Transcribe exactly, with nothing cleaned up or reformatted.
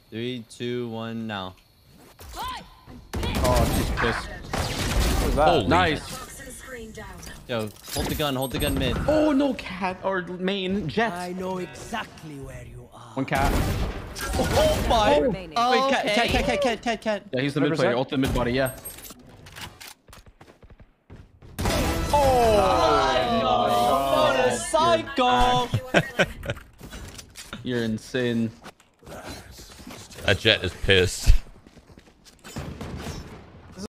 Three, two, one, now. Oh, she's pissed. What was that? Holy. Nice. Yo, hold the gun. Hold the gun mid. Oh, no cat or main jet. I know exactly where you are. One cat. Oh my! Oh, Wait, cat, cat, cat, cat, cat, cat, cat. Yeah, he's the mid player. Ult the mid body. Yeah. Oh, what a psycho! You're insane. That jet is pissed.